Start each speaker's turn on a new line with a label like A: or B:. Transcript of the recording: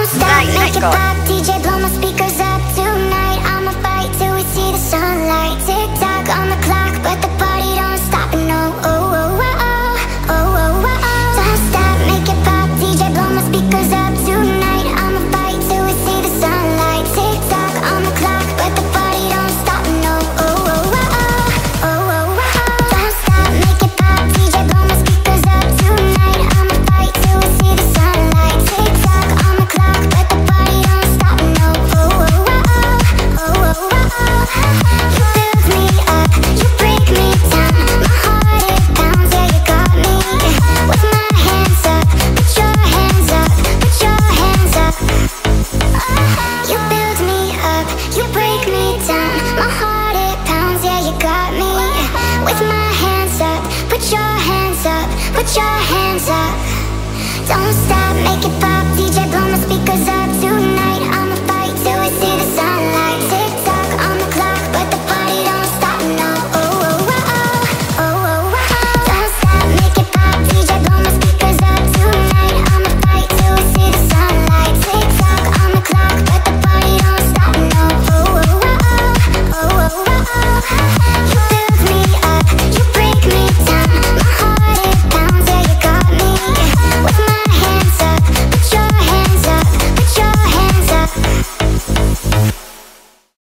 A: stop, make it pop, DJ blow my speakers up tonight. I'ma fight till we see the sunlight. Tick tock on the clock, but the party don't stop. No, oh, oh, oh, oh, oh, oh, oh. Don't stop, make it pop, DJ blow my speakers up tonight. I'ma fight till we see the sunlight. Tick tock on the clock, but the party don't stop. No, oh, oh, oh, oh, oh, oh, oh. Don't stop, make it pop, DJ blow my speakers up tonight. I'ma fight till we see the sunlight. Tick tock on the clock, but the party don't stop. No, oh, oh, oh, oh, oh, oh, oh. You build me up, you break me down. My heart it pounds, yeah you got me. With my hands up, put your hands up, put your hands up. You build me up, you break me down. My heart it pounds, yeah you got me. With my hands up, put your hands up, put your hands up. Don't stop, make it pop, DJ blow